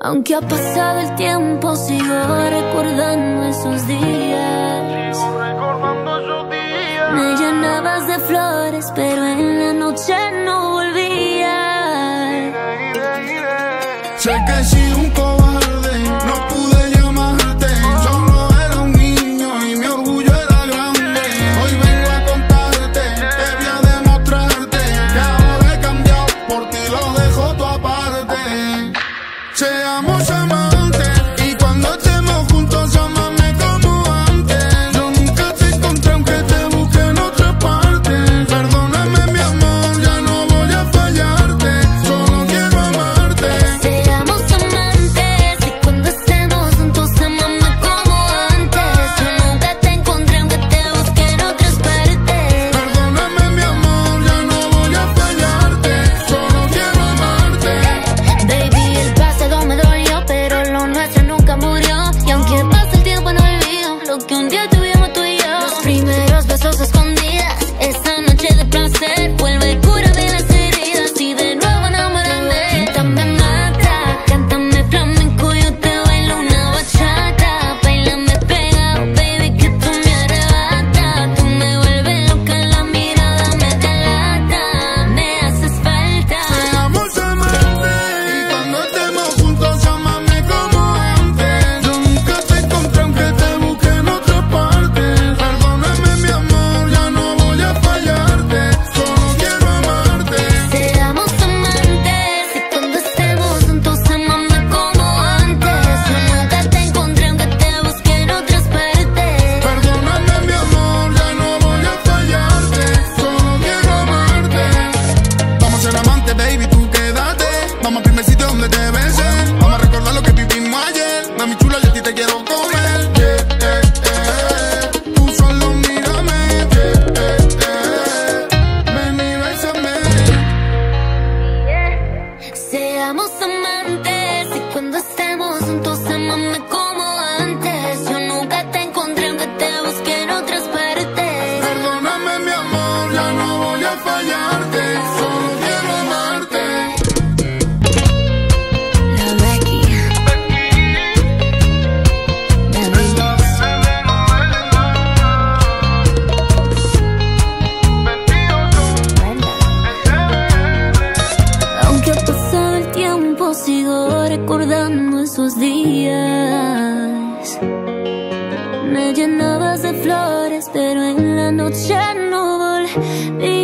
Aunque ha pasado el tiempo, sigo recordando esos días. Me llenabas de flores, pero en la noche no volvías. Sé que he sido un cobarde, no pude llamarte. Solo era un niño y mi orgullo era grande. Hoy vengo a contarte, te voy a demostrarte que ahora he cambiado, por ti lo dejo todo aparte. Seamos amantes y cuando estemos juntos, amame como antes. Yo nunca te encontré aunque te busqué en otra parte. Perdóname mi amor, ya no voy a fallarte, solo quiero amarte. Seamos amantes y cuando estemos juntos, amame como antes. Yo nunca te encontré aunque te busqué en otras partes. Perdóname mi amor, ya no voy a fallarte, solo quiero amarte. Baby, el pasado me dolió, pero lo nuestro nunca murió. Y aunque pase el tiempo no olvido lo que un día tuvimos tú y yo. Los primeros besos escondidas, esa noche de placer. Vuelve, cúrame las heridas y de nuevo enamórame. Cántame mata, cántame flamenco, yo te bailo una bachata. Bailame pegado, baby, que tú me arrebatas. Tú me vuelves loca, la mirada me delata. Me haces falta. Seamos amantes y cuando estemos juntos, amame como antes. Yo nunca te encontré aunque te busqué en otra parte. Perdóname mi amor, ya no voy a fallarte, solo quiero amarte. Seamos amantes y cuando estemos juntos, amame como antes. Yo nunca te encontré aunque te busqué en otras partes. Perdóname mi amor, ya no voy a fallarte, solo quiero amarte. Vamos a ser amantes, baby, tú quédate. Vamos al primer sitio donde te besé. Vamos a recordar lo que vivimos ayer. Mami chula, yo a ti te quiero comer. Tú solo mírame. Ven y bésame. Seamos amantes y cuando estemos juntos, amame como antes. Yo nunca te encontré aunque te busqué en otras partes. Perdóname mi amor, ya no voy a fallarte, solo quiero amarte. La Becky, la Remix. Aunque ha pasado el tiempo, sigo recordando esos días. Me llenabas de flores, pero en la noche no volví.